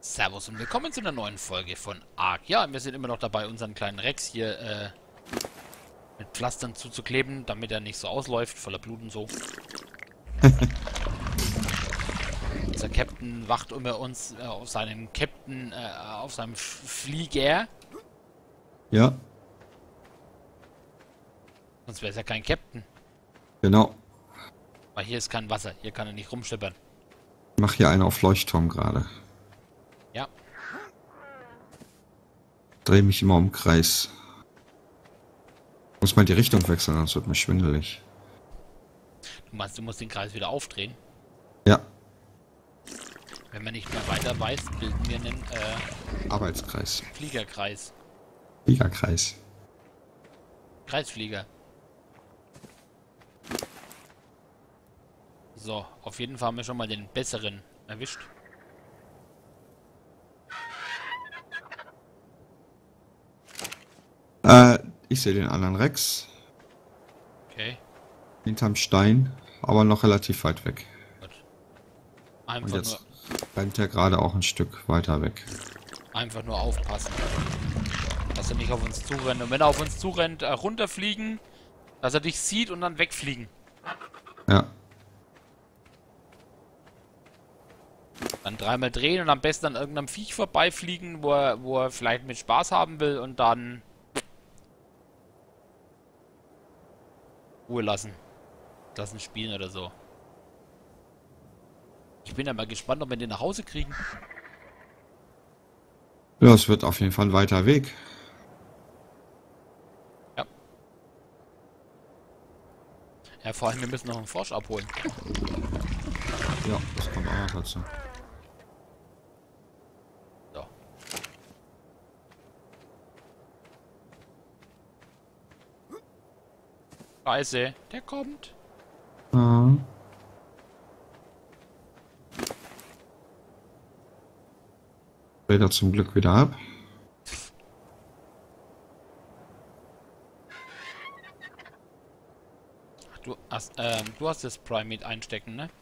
Servus und willkommen zu einer neuen Folge von Ark. Ja, wir sind immer noch dabei, unseren kleinen Rex hier mit Pflastern zuzukleben, damit er nicht so ausläuft, voller Blut und so. Unser Captain wacht über uns auf seinem auf seinem Flieger. Ja, Sonst wäre es ja kein Captain. genau. Weil hier ist kein Wasser, hier kann er nicht rumschippern. Ich mache hier einen auf Leuchtturm gerade. Ja, Drehe mich immer im Kreis. Muss mal die Richtung wechseln, sonst wird mir schwindelig. du meinst, du musst den Kreis wieder aufdrehen. Ja, Wenn man nicht mehr weiter weiß, bilden wir einen Arbeitskreis. Fliegerkreis. Fliegerkreis. Kreisflieger. So, auf jeden Fall haben wir schon mal den besseren erwischt. Ich sehe den anderen Rex. Okay, Hinterm Stein, aber noch relativ weit weg. gut. Und Einfach jetzt rennt er gerade auch ein Stück weiter weg. nur aufpassen, dass er nicht auf uns zurennt. Und wenn er auf uns zurennt, runterfliegen, dass er dich sieht und dann wegfliegen. Ja, Dann dreimal drehen und am besten an irgendeinem Viech vorbeifliegen, wo er vielleicht mit Spaß haben will und dann Ruhe lassen. Lassen spielen oder so. Ich bin ja mal gespannt, ob wir den nach Hause kriegen. ja, es wird auf jeden Fall ein weiter Weg. Ja. Ja, vor allem, wir müssen noch einen Frosch abholen. Ja, das kommt auch noch dazu. So. Scheiße, der kommt. Ah. Dreht er zum Glück wieder ab. Du hast das Primate einstecken, ne?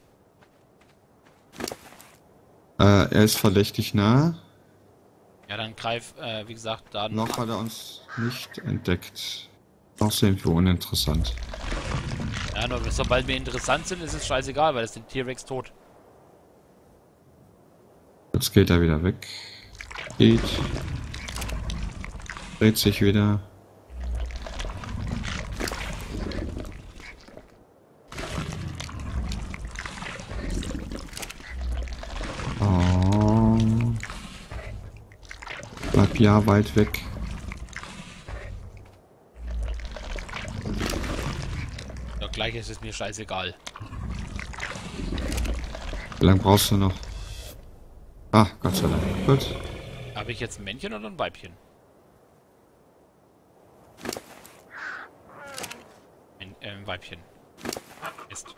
Er ist verdächtig nah. Ja, dann greif, wie gesagt, dann. Noch hat er uns nicht entdeckt. Noch sind wir uninteressant. Ja, nur sobald wir interessant sind, ist es scheißegal, weil es den T-Rex tot. Jetzt geht er wieder weg. Geht. Dreht sich wieder. Oh. Bleib ja weit weg. Ja, gleich ist es mir scheißegal. Wie lange brauchst du noch? Ah, Gott sei Dank. Gut. Habe ich jetzt ein Männchen oder ein Weibchen? Ein Weibchen. Ist.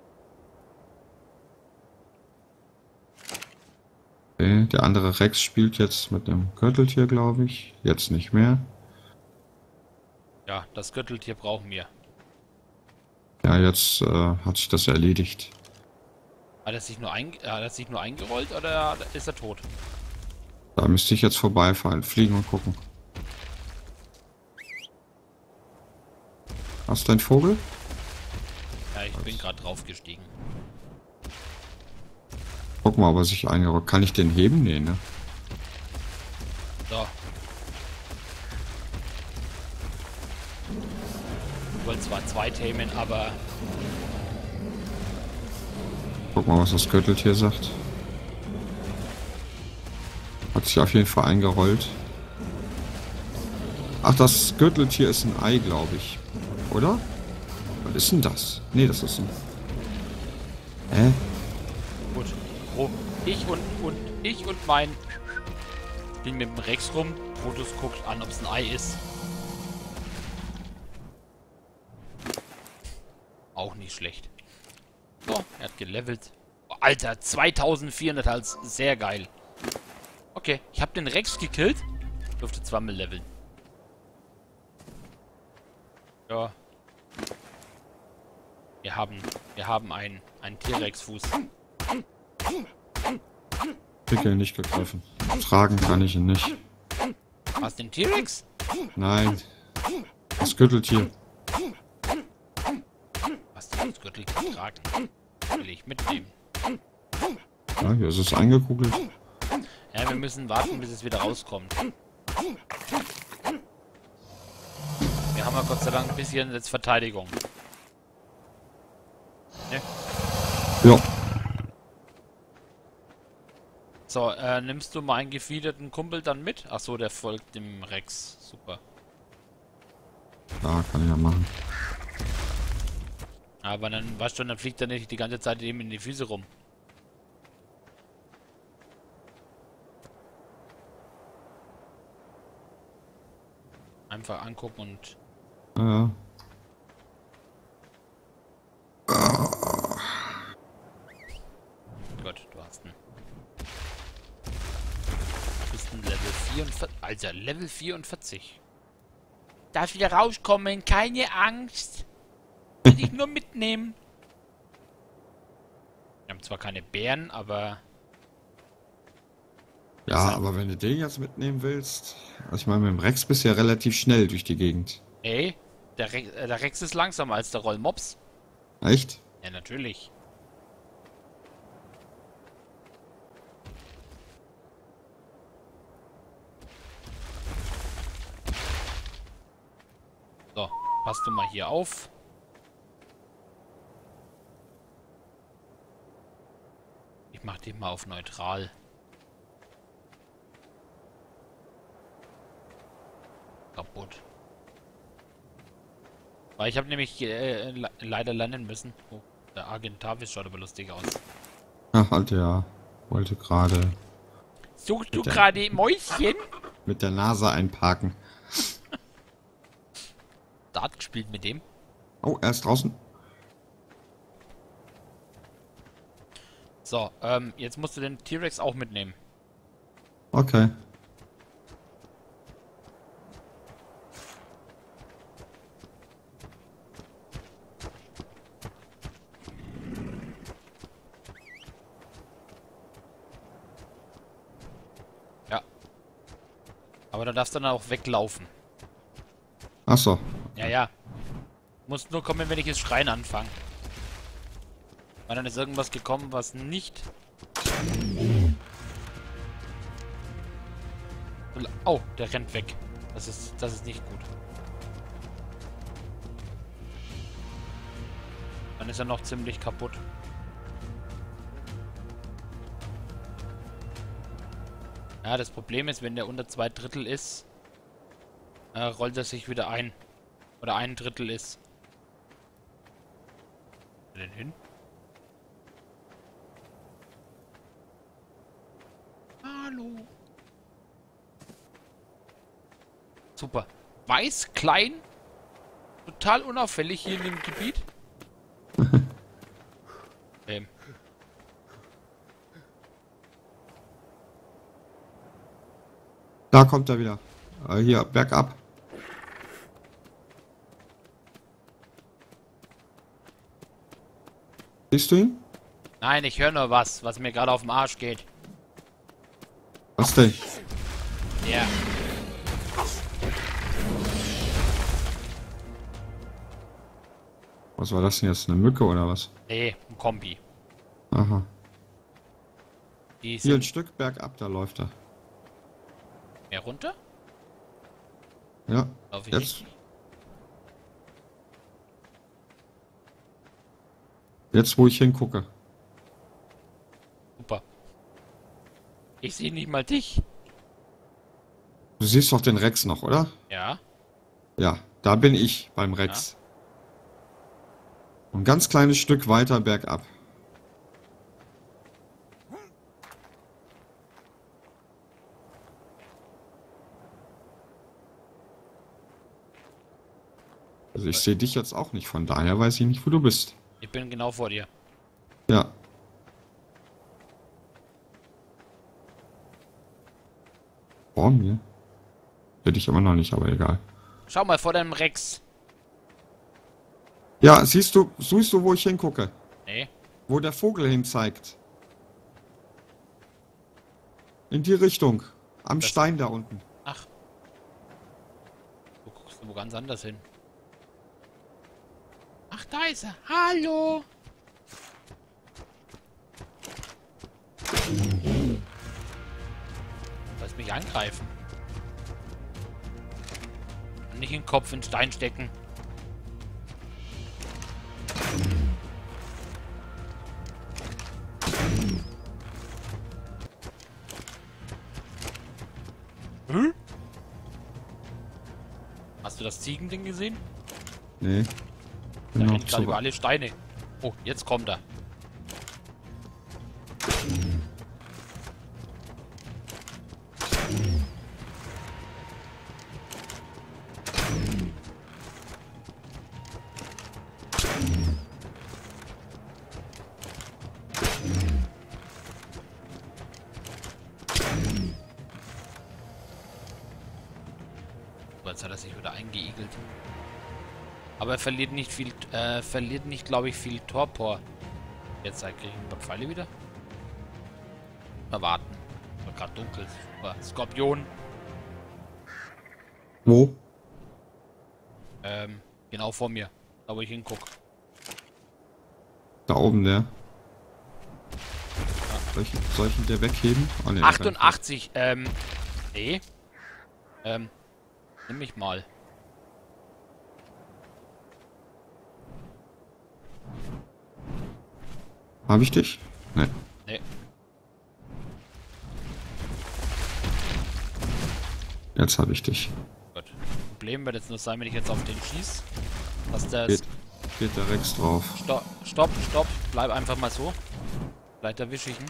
Okay. Der andere Rex spielt jetzt mit einem Gürteltier, glaube ich. Jetzt nicht mehr. Ja, das Gürteltier brauchen wir. Ja, jetzt hat sich das erledigt. Hat er sich nur eingerollt oder ist er tot? Da müsste ich jetzt vorbeifahren, fliegen und gucken. Hast du einen Vogel? Ja, ich bin gerade draufgestiegen. Guck mal, ob er sich eingerollt. Kann ich den heben? Nee, ne? So. Ich wollte zwar zwei tamen, aber Guck mal, was das Gürteltier sagt. Hat sich auf jeden Fall eingerollt. Ach, das Gürteltier ist ein Ei, glaube ich. Oder? Was ist denn das? Nee, das ist ein... Hä? gut. Oh, ich und mein Ding mit dem Rex rum. Fotos guckt an, ob es ein Ei ist. Auch nicht schlecht. So, er hat gelevelt. Oh, Alter, 2400 als sehr geil. Okay, ich habe den Rex gekillt. Durfte zweimal leveln. Ja. Wir haben einen T-Rex-Fuß. krieg ihn nicht gegriffen. Tragen kann ich ihn nicht. Was, den T-Rex? Nein. Das Gürteltier. Was, das Gürteltier tragen? Will ich mitnehmen. Ja, hier ist es eingekugelt. Ja, wir müssen warten, bis es wieder rauskommt. Wir haben ja Gott sei Dank ein bisschen jetzt Verteidigung. Ne? Ja. So, nimmst du meinen gefiederten Kumpel dann mit? Achso, der folgt dem Rex. Super. Ja, kann ich ja machen. Aber dann, weißt du, dann fliegt er nicht die ganze Zeit ihm in die Füße rum. Einfach angucken und... Ja. Gott, du hast einen. Du bist ein Level 44. Alter, Level 44. Darf wieder rauskommen, keine Angst. Will ich nur mitnehmen. Wir haben zwar keine Bären, aber... Ja, aber wenn du den jetzt mitnehmen willst... Also ich meine, mit dem Rex bist du ja relativ schnell durch die Gegend. Ey, der Rex ist langsamer als der Rollmops. Echt? Ja, natürlich. So, passt du mal hier auf. Ich mach den mal auf neutral. Kaputt. Weil ich habe nämlich leider landen müssen. Oh, der Argentavis schaut aber lustig aus. Ach, Alter, ja. Wollte gerade Suchst du gerade Mäuschen? mit der Nase einparken. Dart gespielt mit dem. Oh, er ist draußen. So, jetzt musst du den T-Rex auch mitnehmen. Okay. Ja. Aber da darfst du dann auch weglaufen. Ach so. Ja, ja. Muss nur kommen, wenn ich das Schreien anfange. Weil dann ist irgendwas gekommen, was nicht... Oh, der rennt weg. Das ist nicht gut. Dann ist er noch ziemlich kaputt. Ja, das Problem ist, wenn der unter 2/3 ist, rollt er sich wieder ein. Oder 1/3 ist. Wo ist er denn hin? Hallo. Super. Weiß, klein, total unauffällig hier in dem Gebiet. Da kommt er wieder. Hier, bergab. Siehst du ihn? Nein, ich höre nur was mir gerade auf dem Arsch geht. Was denn? Ja. Was war das denn jetzt? Eine Mücke oder was? Nee, ein Kombi. Aha. Die Hier ein sind Stück bergab, da läuft er. mehr runter? Ja, Lauf ich jetzt. nicht? Jetzt, wo ich hingucke. Super. Ich sehe nicht mal dich. Du siehst doch den Rex noch, oder? Ja. Ja, da bin ich beim Rex. Ein ganz kleines Stück weiter bergab. Also ich sehe dich jetzt auch nicht, von daher weiß ich nicht, wo du bist. Ich bin genau vor dir. Ja. Vor mir? Hätte ich aber noch nicht, aber egal. Schau mal vor deinem Rex. Ja, siehst du, wo ich hingucke? Nee. Wo der Vogel hin zeigt. In die Richtung. Am Das- Stein da unten. Ach. Du guckst wo ganz anders hin. Ach, da ist er. Hallo. Lass mich angreifen. Und nicht in den Kopf in den Stein stecken. Hm? Hast du das Ziegending gesehen? Nee. Da Bin noch rennt gerade über zu. alle Steine. Oh, jetzt kommt er. Jetzt hat er sich wieder eingeigelt. Aber er verliert nicht viel, glaube ich, viel Torpor. Jetzt kriege ich ein paar Pfeile wieder. Mal warten. War gerade dunkel. Super. Skorpion. Wo? Genau vor mir. Da wo ich hinguck. Da oben der. Soll ich ihn der wegheben? Oh, nee, der rennt weg. 88, nee. Nimm mich mal. Hab ich dich? Nee. Nee. Jetzt habe ich dich. Gut. Problem wird jetzt nur sein, wenn ich jetzt auf den schieß. Dass der... Steht der Rex drauf. Stopp. Bleib einfach mal so. Vielleicht erwische ich ihn.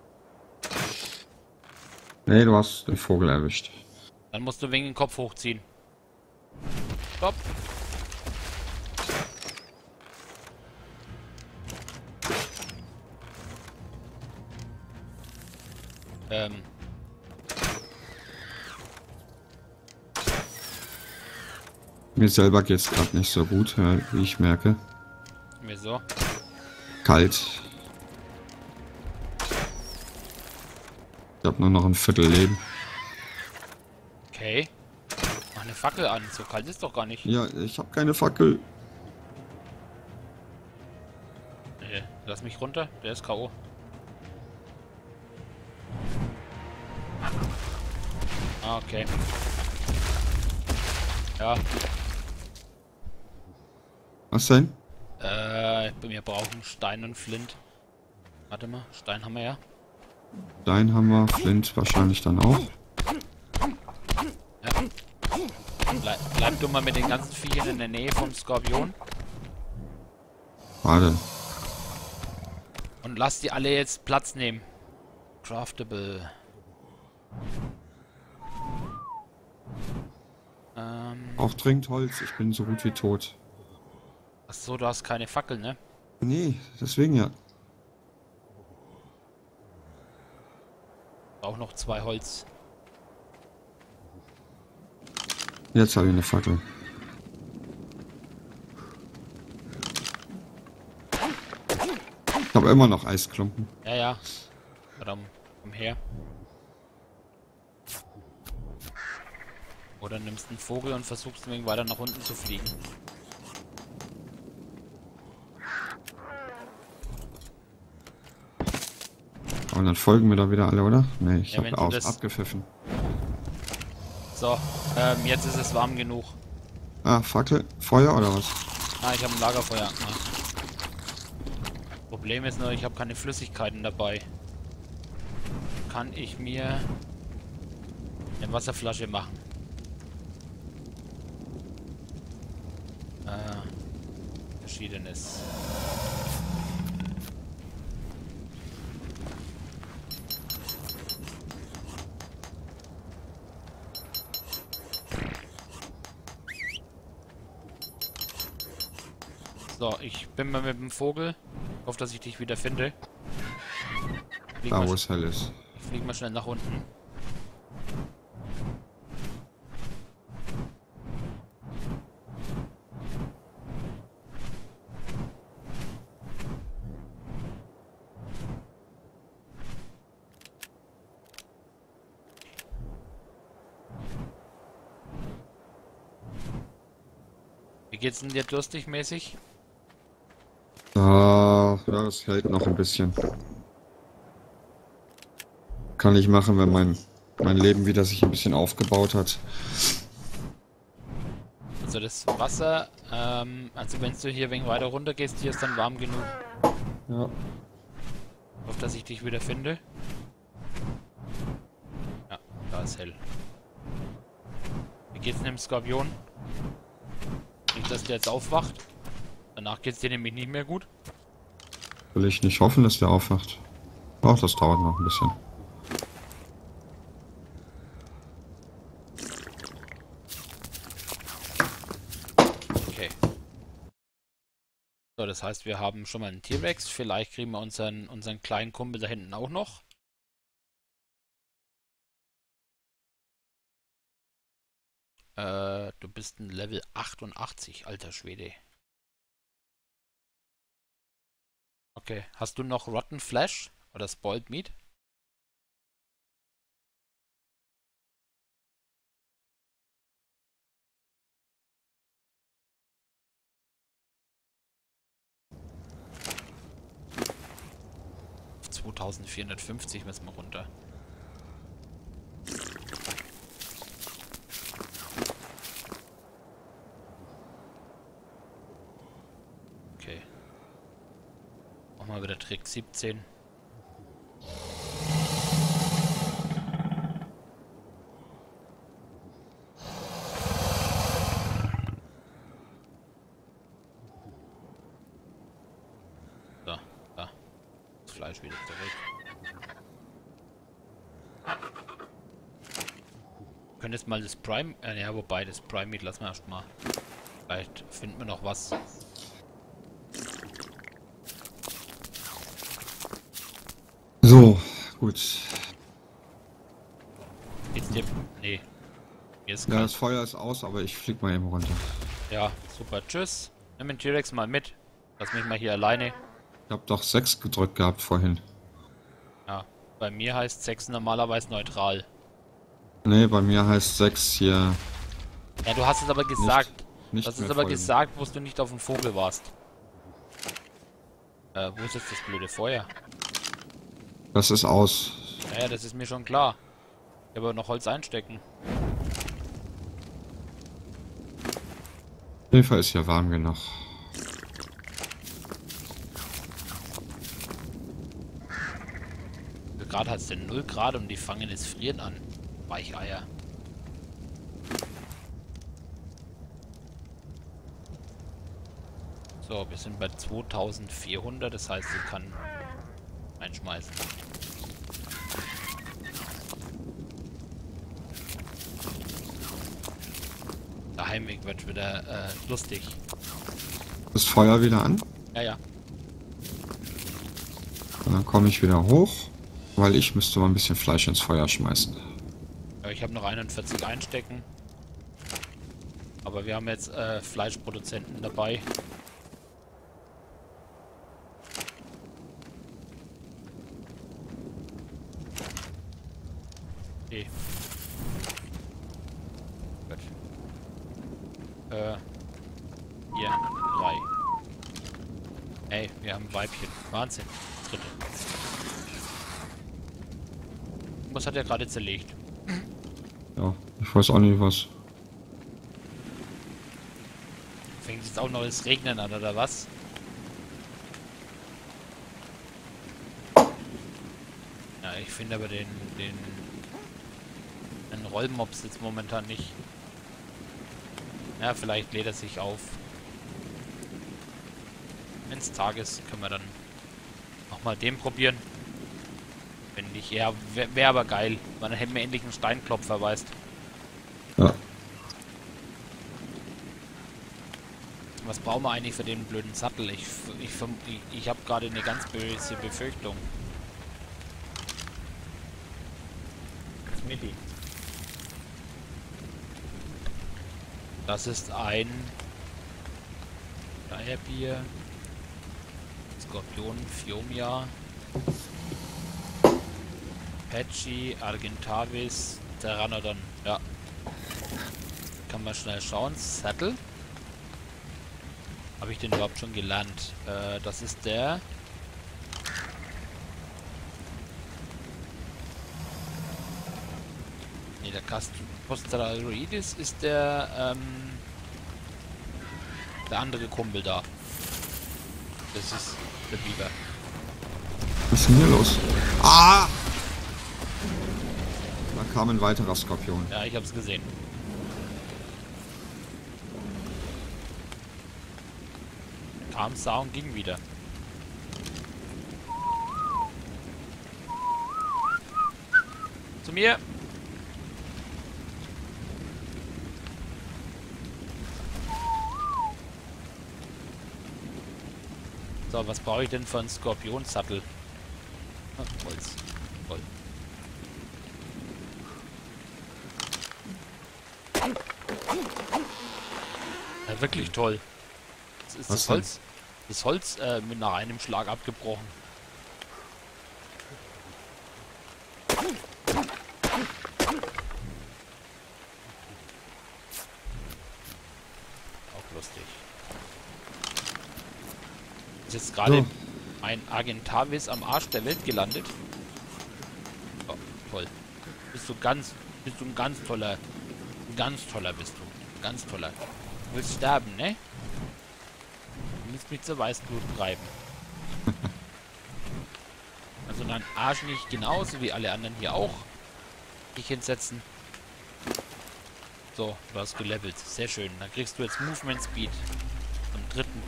Nee, du hast den Vogel erwischt. Dann musst du wegen den Kopf hochziehen. Stopp. Mir selber geht's gerade nicht so gut, wie ich merke. Wieso? Kalt. Ich habe nur noch ein Viertel Leben. Okay. Mach eine Fackel an. So kalt ist doch gar nicht. Ja, ich habe keine Fackel. Nee, lass mich runter. Der ist K.O. Ah, okay. Ja. Was denn? Wir brauchen Stein und Flint. Warte mal, Stein haben wir ja. Stein haben wir, Flint wahrscheinlich dann auch. Ja. Bleib du mal mit den ganzen Viechern in der Nähe vom Skorpion. Warte. Und lass die alle jetzt Platz nehmen. Craftable. Auch dringend Holz, ich bin so gut wie tot. Achso, du hast keine Fackel, ne? Nee, deswegen ja. Auch noch 2 Holz. Jetzt habe ich eine Fackel. Ich habe immer noch Eisklumpen. Ja. Verdammt, komm her. Oder nimmst einen Vogel und versuchst ein wenig weiter nach unten zu fliegen. Und dann folgen mir da wieder alle, oder? Nee, ich Ja, wenn habe du das- abgepfiffen. So, jetzt ist es warm genug. Ah, Fackel, Feuer oder was? Ah, ich habe ein Lagerfeuer. Ah. Problem ist nur, ich habe keine Flüssigkeiten dabei. Kann ich mir eine Wasserflasche machen? Verschiedenes. So, ich bin mal mit dem Vogel. Hoffe, dass ich dich wieder finde. Da, wo es hell ist. Ich flieg mal schnell nach unten. Wie geht's denn dir durstig mäßig? Ah, ja, es hält noch ein bisschen. Kann ich machen, wenn mein Leben wieder sich ein bisschen aufgebaut hat. Also das Wasser, also wenn du hier wegen weiter runter gehst, hier ist dann warm genug. Ja. Ich hoffe, dass ich dich wieder finde. Ja, da ist hell. Wie geht's denn dem Skorpion? Nicht, dass der jetzt aufwacht. Danach geht's dir nämlich nicht mehr gut. Will ich nicht hoffen, dass der aufwacht. Ach, das dauert noch ein bisschen. Okay. So, das heißt, wir haben schon mal einen T-Rex. Vielleicht kriegen wir unseren kleinen Kumpel da hinten auch noch. Du bist ein Level 88, alter Schwede. Okay, hast du noch Rotten Flesh oder Spoiled Meat? Auf 2450 müssen wir runter. Okay. Mach mal wieder Trick 17. So, da. Das Fleisch wieder zurück. Wir können jetzt mal das Prime... ja, wobei, das Prime Meat lassen wir erstmal. Vielleicht finden wir noch was. So, gut. Geht's dir... Nee. Mir ist Ja, kalt. das Feuer ist aus, aber ich flieg mal eben runter. Ja, super. Tschüss. Nimm den T-Rex mal mit. Lass mich mal hier alleine. Ich hab doch 6 gedrückt gehabt vorhin. Ja, bei mir heißt 6 normalerweise neutral. Nee, bei mir heißt 6 hier Ja, du hast es aber gesagt. nicht Du hast es mehr aber folgen. gesagt, wo du nicht auf dem Vogel warst. Wo ist jetzt das blöde Feuer? Das ist aus. Naja, das ist mir schon klar. Ich habe aber noch Holz einstecken. Auf jeden Fall ist hier warm genug. Gerade hat es denn 0 Grad und die fangen das Frieren an. Weicheier. So, wir sind bei 2400, das heißt, sie kann einschmeißen. Der Heimweg wird wieder lustig. Das Feuer wieder an. Ja, ja. Und dann komme ich wieder hoch, weil ich müsste mal ein bisschen Fleisch ins Feuer schmeißen. Ja, ich habe noch 41 einstecken. Aber wir haben jetzt Fleischproduzenten dabei. Okay. Gut. Hier, 3. Ey, wir haben ein Weibchen. Wahnsinn. Dritte. Was hat er gerade zerlegt? Ja, ich weiß auch nicht was. Fängt jetzt auch noch das Regnen an, oder was? Ja, ich finde aber den Rollmops jetzt momentan nicht. Ja, vielleicht lädt er sich auf. Wenn es Tag ist, können wir dann auch mal den probieren. Wenn nicht, ja, wäre aber geil. Weil dann hätten wir endlich einen Steinklopfer, weißt. Ja. Was brauchen wir eigentlich für den blöden Sattel? Ich habe gerade eine ganz böse Befürchtung. Smitty. Das ist ein Eierbier, Skorpion, Fiomia, Patchy, Argentavis, Pteranodon. Ja. Kann man schnell schauen. Sattel. Habe ich den überhaupt schon gelernt? Das ist der... Ne, der Castosteroides ist der andere Kumpel da. Das ist der Biber. Was ist denn hier los? Ah! Da kam ein weiterer Skorpion. Ja, ich hab's gesehen. Kam, sah und ging wieder. Zu mir! So, was brauche ich denn für einen Skorpionsattel? Ah, Holz. Voll. Ja, wirklich toll. Das ist Was das denn? Holz. Das Holz mit nach einem Schlag abgebrochen. Auch lustig. Ist jetzt gerade ein Argentavis am Arsch der Welt gelandet. Oh, toll. Bist du ein ganz toller bist du. Ganz toller. Du willst sterben, ne? Du willst mich zur Weißblut treiben. Also dein Arsch nicht genauso wie alle anderen hier auch. Dich hinsetzen. So, du hast gelevelt. Sehr schön. Dann kriegst du jetzt Movement Speed. Am dritten.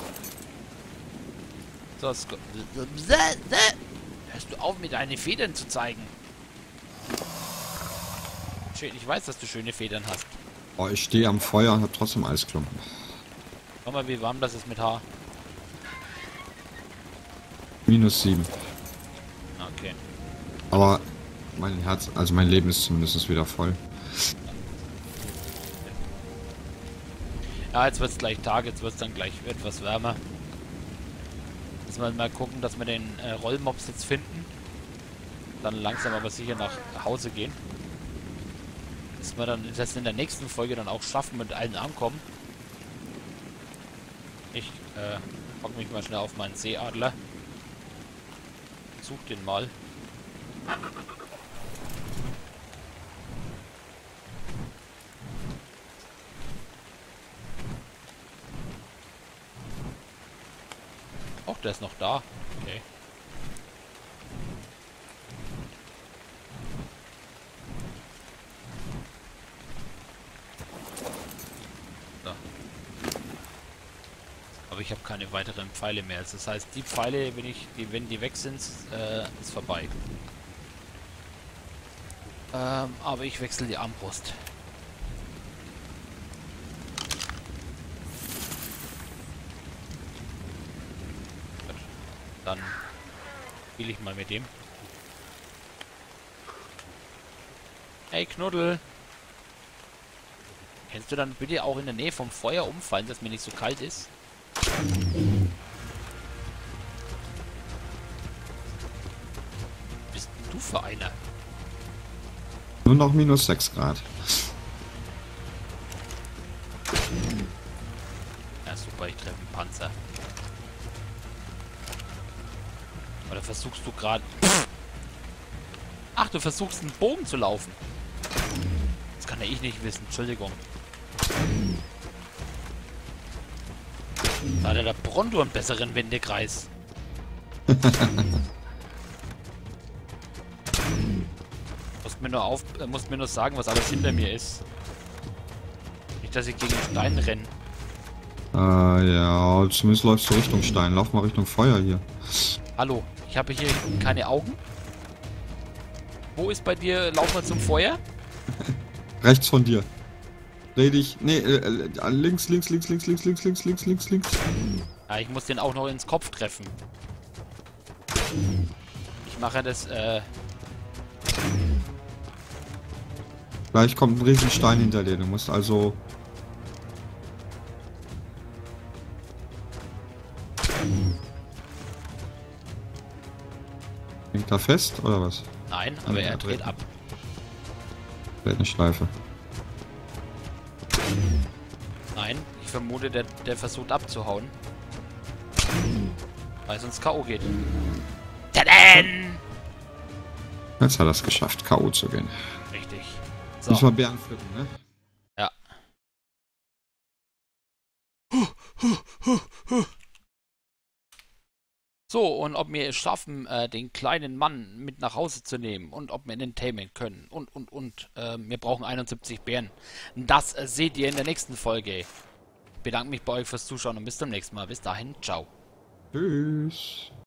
So, hörst du auf, mit deinen Federn zu zeigen? Schön, ich weiß, dass du schöne Federn hast. Oh, ich stehe am Feuer und habe trotzdem Eisklumpen. Schau mal, wie warm das ist mit Haar. -7. Okay. Aber mein Herz, also mein Leben ist zumindest wieder voll. Ja, jetzt wird es gleich Tag, jetzt wird es dann gleich etwas wärmer. Müssen wir mal gucken, dass wir den Rollmops jetzt finden. Dann langsam aber sicher nach Hause gehen. Dass wir dann das in der nächsten Folge dann auch schaffen, mit allen ankommen. Ich pack mich mal schnell auf meinen Seeadler. Such den mal. Och, der ist noch da. Okay. So. Aber ich habe keine weiteren Pfeile mehr. Also das heißt, die Pfeile, wenn die weg sind, ist vorbei. Aber ich wechsle die Armbrust. Dann spiele ich mal mit dem. Hey Knuddel! Kannst du dann bitte auch in der Nähe vom Feuer umfallen, dass mir nicht so kalt ist? Bist du für einer? Nur noch -6 Grad. Ja super, ich treffe einen Panzer. Oder versuchst du gerade... Ach, du versuchst einen Bogen zu laufen. Das kann ja ich nicht wissen, Entschuldigung. Da hat der Bronto einen besseren Wendekreis. Musst mir nur sagen, was alles hinter mir ist. Nicht, dass ich gegen den Stein renne. Ja, zumindest läufst du Richtung Stein. Lauf mal Richtung Feuer hier. Hallo, ich habe hier keine Augen. Wo ist bei dir, lauf mal zum Feuer? Rechts von dir. Dreh dich. Nee, links. Ja, ich muss den auch noch ins Kopf treffen. Ich mache das, Gleich kommt ein riesen Stein hinter dir. Du musst also... Hängt da fest, oder was? Nein, aber er dreht ab. Vielleicht eine Schleife. Nein, ich vermute, der versucht abzuhauen. Weil es uns K.O. geht. Tadam! Jetzt hat er es geschafft, K.O. zu gehen. Richtig. Müssen So. wir Bären pflücken, ne? Ja. So, und ob wir es schaffen, den kleinen Mann mit nach Hause zu nehmen und ob wir ihn tamen können und. Wir brauchen 71 Bären. Das seht ihr in der nächsten Folge. Ich bedanke mich bei euch fürs Zuschauen und bis zum nächsten Mal. Bis dahin, ciao. Tschüss.